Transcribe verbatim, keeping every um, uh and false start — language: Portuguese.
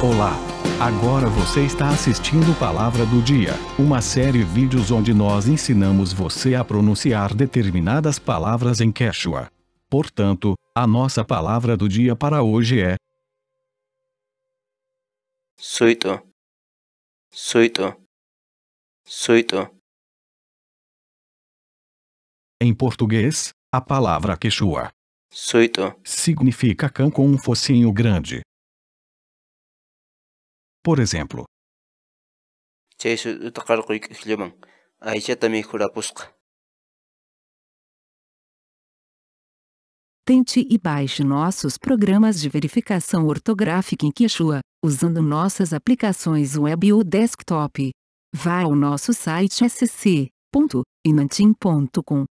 Olá! Agora você está assistindo Palavra do Dia, uma série de vídeos onde nós ensinamos você a pronunciar determinadas palavras em Quechua. Portanto, a nossa palavra do dia para hoje é Suito, suito, suito. Em português, a palavra Quechua Suito, significa cão com um focinho grande. Por exemplo, Jesu utakarquik iklumang. Aichatami kurapusqa. Tente e baixe nossos programas de verificação ortográfica em Quechua, usando nossas aplicações web ou desktop. Vá ao nosso site s c ponto inantim ponto com